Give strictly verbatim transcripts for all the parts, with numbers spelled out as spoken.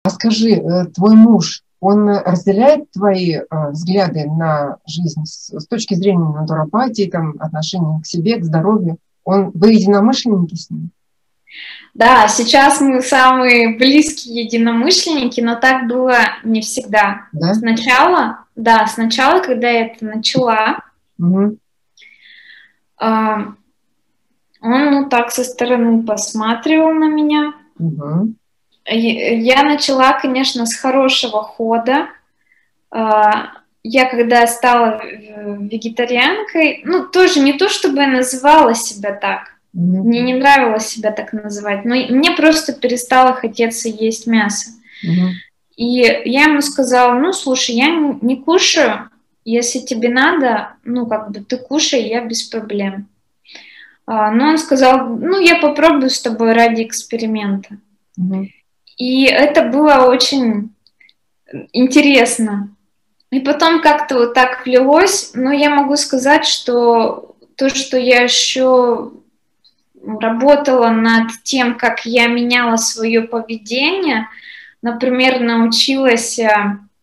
А скажи, э, твой муж, он разделяет твои э, взгляды на жизнь с, с точки зрения натуропатии, там, отношения к себе, к здоровью? Он, вы единомышленники с ним? Да, сейчас мы самые близкие единомышленники, но так было не всегда. Да? Сначала, да, сначала, когда я это начала, Угу. а, он ну так со стороны посматривал на меня. Угу. Я я начала, конечно, с хорошего хода. А, Я когда стала э, вегетарианкой, ну тоже не то, чтобы я называла себя так, Угу. мне не нравилось себя так называть, но и- мне просто перестало хотеться есть мясо. Угу. И я ему сказала, ну слушай, я не не кушаю, если тебе надо, ну как бы ты кушай, я без проблем. А, Но он сказал, ну я попробую с тобой ради эксперимента. Угу. И это было очень интересно. И потом как-то вот так влилось, но я могу сказать, что то, что я еще работала над тем, как я меняла свое поведение, например, научилась э,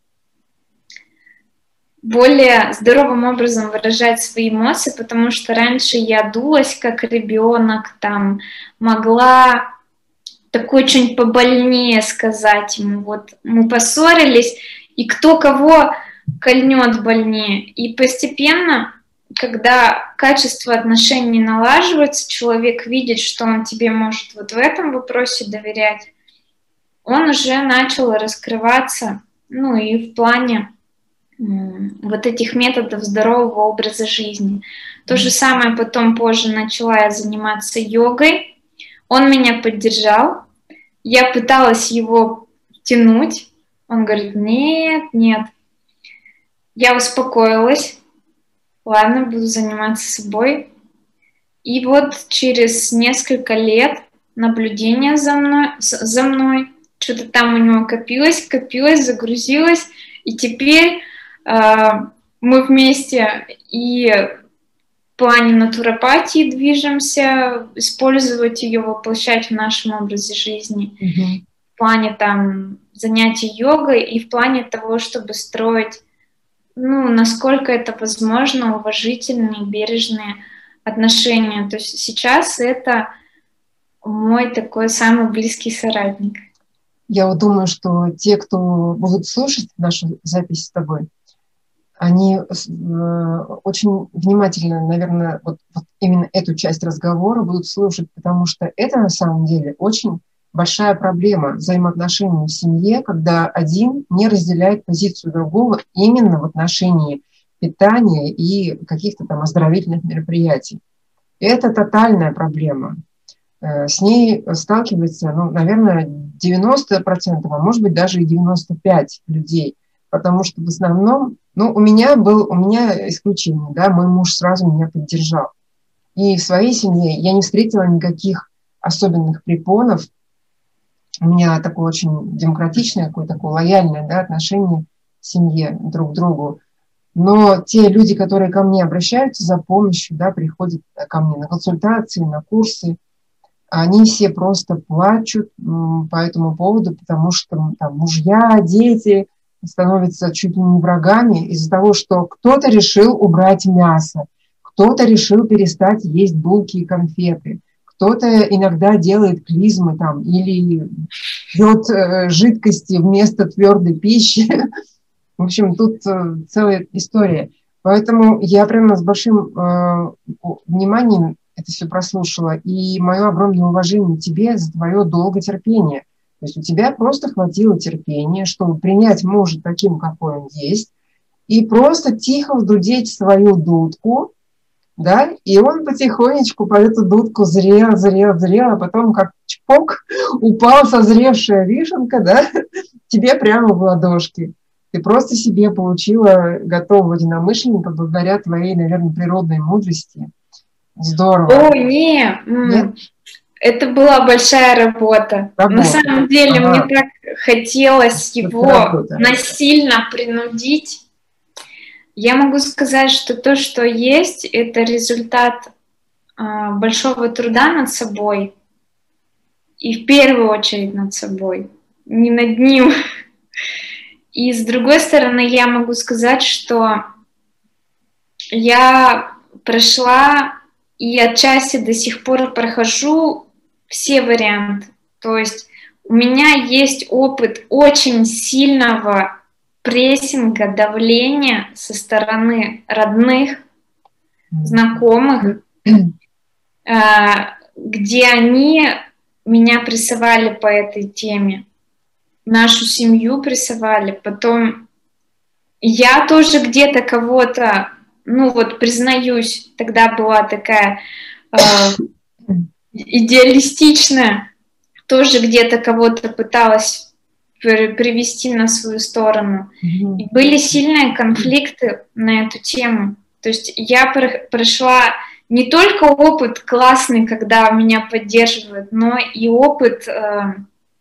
более здоровым образом выражать свои эмоции, потому что раньше я дулась как ребенок, там могла такое что-нибудь побольнее сказать ему. Вот мы поссорились, и кто кого кольнет больнее. И постепенно, когда качество отношений налаживается, человек видит, что он тебе может вот в этом вопросе доверять, он уже начал раскрываться, ну и в плане м, вот этих методов здорового образа жизни. То же самое потом позже начала я заниматься йогой. Он меня поддержал. Я пыталась его тянуть. Он говорит, нет, нет. Я успокоилась. Ладно, буду заниматься собой. И вот через несколько лет наблюдения за мной, за мной что-то там у него копилось, копилось, загрузилось. И теперь э, мы вместе и в плане натуропатии движемся, использовать ее, воплощать в нашем образе жизни. Угу. В плане там занятий йогой и в плане того, чтобы строить, ну, насколько это возможно, уважительные, бережные отношения. То есть сейчас это мой такой самый близкий соратник. Я вот думаю, что те, кто будут слушать нашу запись с тобой, они э, очень внимательно, наверное, вот, вот именно эту часть разговора будут слушать, потому что это на самом деле очень большая проблема взаимоотношений в семье, когда один не разделяет позицию другого именно в отношении питания и каких-то там оздоровительных мероприятий. Это тотальная проблема. С ней сталкивается, ну, наверное, девяносто процентов, а может быть даже и девяносто пять процентов людей. Потому что в основном, ну, у меня был, у меня исключение, да, мой муж сразу меня поддержал. И в своей семье я не встретила никаких особенных препонов. У меня такое очень демократичное, какое-то такое лояльное, да, отношение к семье друг к другу. Но те люди, которые ко мне обращаются за помощью, да, приходят ко мне на консультации, на курсы, они все просто плачут по этому поводу, потому что там мужья, дети становятся чуть ли не врагами из-за того, что кто-то решил убрать мясо, кто-то решил перестать есть булки и конфеты, кто-то иногда делает клизмы там или пьет э, жидкости вместо твердой пищи. В общем, тут э, целая история. Поэтому я прямо с большим э, вниманием это все прослушала. И мое огромное уважение тебе за твое долготерпение. То есть у тебя просто хватило терпения, чтобы принять мужа таким, какой он есть, и просто тихо вдудеть свою дудку, да, и он потихонечку по эту дудку зрел, зрел, зрел, а потом как чпок упала созревшая вишенка, да, тебе прямо в ладошки. Ты просто себе получила готового единомышленника благодаря твоей, наверное, природной мудрости. Здорово. О, не, Нет? это была большая работа. Работа. На самом деле ага. мне так хотелось его работа. насильно принудить. Я могу сказать, что то, что есть, это результат э, большого труда над собой и в первую очередь над собой. не над ним. И с другой стороны, я могу сказать, что я прошла и отчасти до сих пор прохожу все варианты. То есть у меня есть опыт очень сильного прессинга, давления со стороны родных, знакомых, где они меня прессовали по этой теме. Нашу семью прессовали, потом я тоже где-то кого-то, ну вот признаюсь, тогда была такая э, идеалистичная, тоже где-то кого-то пыталась привести на свою сторону. Mm-hmm. И были сильные конфликты на эту тему. То есть я прошла не только опыт классный, когда меня поддерживают, но и опыт э,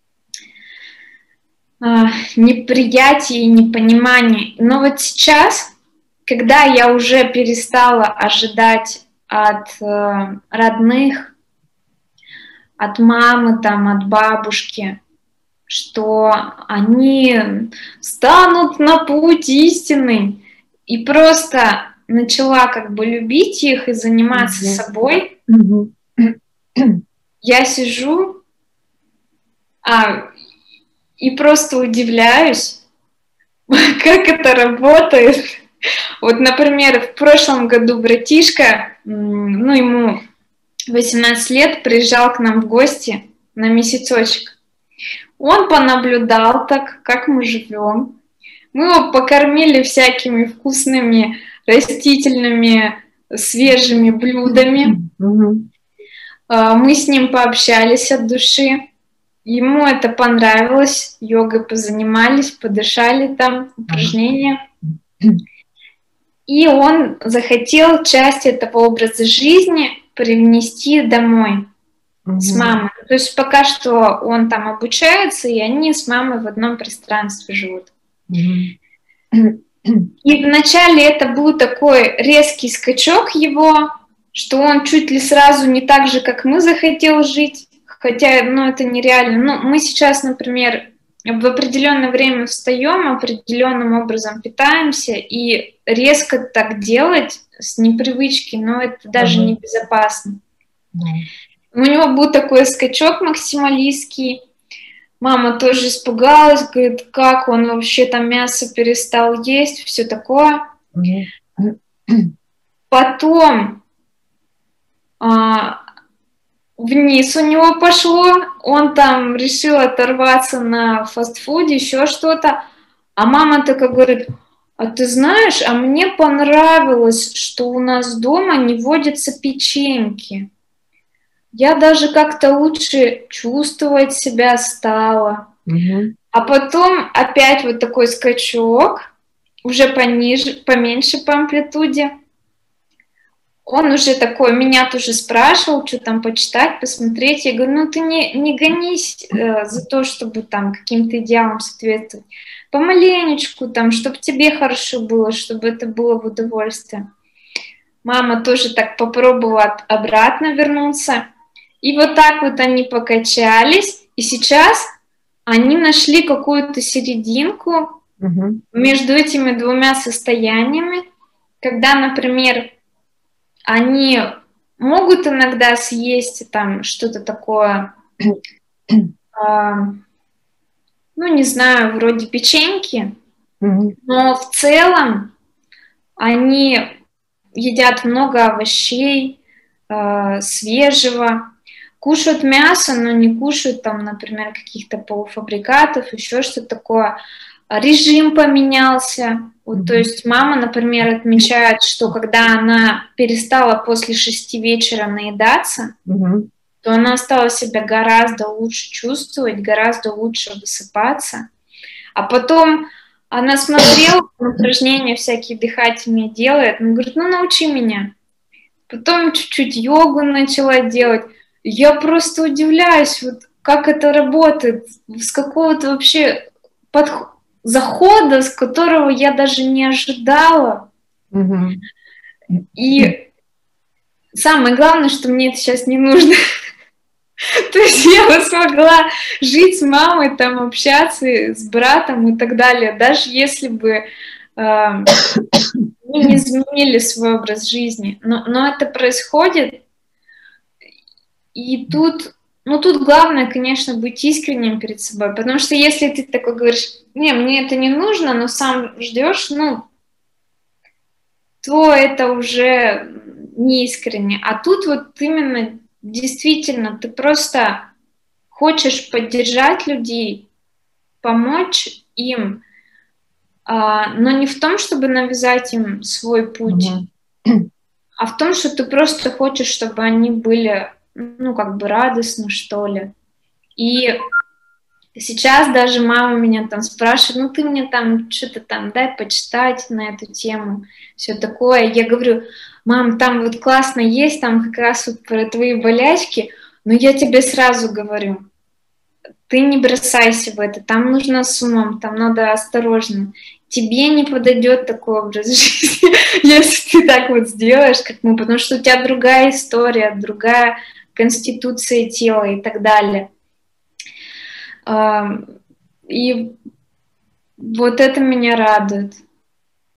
неприятия и непонимания. Но вот сейчас, когда я уже перестала ожидать от э, родных, от мамы, там, от бабушки, что они станут на путь истинный, и просто начала как бы любить их и заниматься mm-hmm. собой, mm-hmm. я сижу а, и просто удивляюсь, как это работает. Вот, например, в прошлом году братишка, ну, ему восемнадцать лет, приезжал к нам в гости на месяцочек. Он понаблюдал так, как мы живем. Мы его покормили всякими вкусными растительными свежими блюдами. Mm-hmm. Мы с ним пообщались от души. Ему это понравилось. Йогой позанимались, подышали там, упражнения. И он захотел часть этого образа жизни привнести домой mm-hmm. с мамой. То есть пока что он там обучается, и они с мамой в одном пространстве живут. Mm-hmm. И вначале это был такой резкий скачок его, что он чуть ли сразу не так же, как мы, захотел жить, хотя, ну, это нереально. Ну, мы сейчас, например, в определенное время встаем, определенным образом питаемся, и резко так делать с непривычки, но это даже mm-hmm. небезопасно. Mm-hmm. У него был такой скачок максималистский. Мама тоже испугалась, говорит, как он вообще там мясо перестал есть, все такое. Mm-hmm. Потом а, вниз у него пошло, он там решил оторваться на фастфуде, еще что-то. А мама такая говорит, а ты знаешь, а мне понравилось, что у нас дома не водятся печеньки. Я даже как-то лучше чувствовать себя стала. Mm-hmm. А потом опять вот такой скачок, уже пониже, поменьше по амплитуде. Он уже такой, меня тоже спрашивал, что там почитать, посмотреть. Я говорю, ну ты не, не гонись э, за то, чтобы там каким-то идеалам соответствовать. Помаленечку там, чтобы тебе хорошо было, чтобы это было в удовольствие. Мама тоже так попробовала обратно вернуться. И вот так вот они покачались, и сейчас они нашли какую-то серединку угу. между этими двумя состояниями, когда, например, они могут иногда съесть там что-то такое, э, ну, не знаю, вроде печеньки, угу. но в целом они едят много овощей, э, свежего, кушают мясо, но не кушают там, например, каких-то полуфабрикатов, еще что-то такое. Режим поменялся. Вот, mm-hmm. То есть мама, например, отмечает, что когда она перестала после шести вечера наедаться, mm-hmm. то она стала себя гораздо лучше чувствовать, гораздо лучше высыпаться. А потом она смотрела, упражнения всякие дыхательные делает, она говорит, ну научи меня. Потом чуть-чуть йогу начала делать. Я просто удивляюсь, вот как это работает, с какого-то вообще подхода, захода, с которого я даже не ожидала. Mm-hmm. И самое главное, что мне это сейчас не нужно. То есть я бы смогла жить с мамой, там, общаться с братом и так далее, даже если бы э, мы не изменили свой образ жизни. Но, но это происходит, и тут, ну, тут главное, конечно, быть искренним перед собой, потому что если ты такой говоришь, не, мне это не нужно, но сам ждешь, ну, то это уже не искренне. А тут вот именно действительно ты просто хочешь поддержать людей, помочь им, но не в том, чтобы навязать им свой путь, mm-hmm. а в том, что ты просто хочешь, чтобы они были, ну, как бы радостны, что ли. И сейчас даже мама меня там спрашивает, ну, ты мне там что-то там дай почитать на эту тему, все такое. Я говорю, мам, там вот классно есть, там как раз вот про твои болячки, но я тебе сразу говорю, ты не бросайся в это, там нужно с умом, там надо осторожно. Тебе не подойдет такой образ жизни, если ты так вот сделаешь, как мы, потому что у тебя другая история, другая конституция тела и так далее. И вот это меня радует.